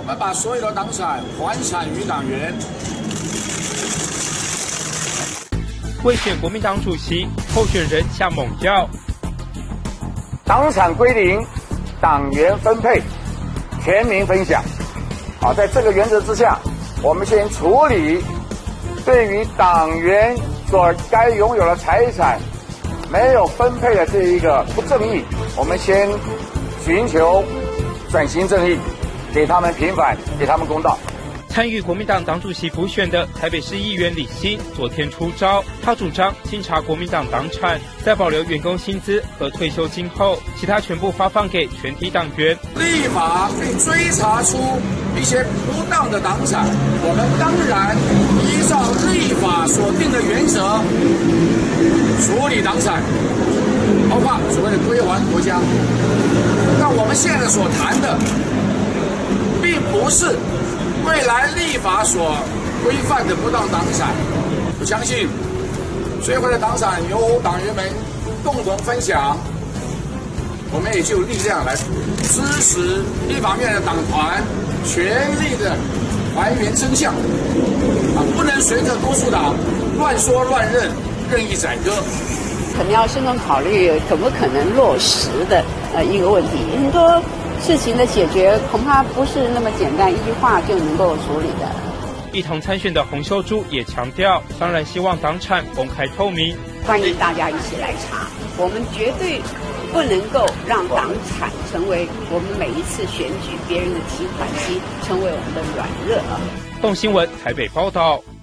们把所有的党产还产于党员。 为选国民党主席，候选人下猛药： 党产归零，党员分配，全民分享。好，在这个原则之下，我们先处理对于党员所该拥有的财产没有分配的这一个不正义，我们先寻求转型正义，给他们平反，给他们公道。 参与国民党党主席补选的台北市议员李欣昨天出招，他主张清查国民党党产，在保留员工薪资和退休金后，其他全部发放给全体党员。 立法并追查出一些不当的党产，我们当然依照立法所定的原则处理党产，包括所谓的归还国家。但我们现在所谈的，并不是未来立法所规范的不当党产。我相信追回的党产由党员们共同分享，我们也就有力量来支持立法院的党团全力的还原真相，不能随着多数党乱说乱认，任意宰割。 可能要慎重考虑可不可能落实的一个问题。很多事情的解决恐怕不是那么简单，一句话就能够处理的。 一同参选的洪秀柱也强调，当然希望党产公开透明， 欢迎大家一起来查。我们绝对不能够让党产成为我们每一次选举别人的提款机，成为我们的软肋。 动新闻台北报道。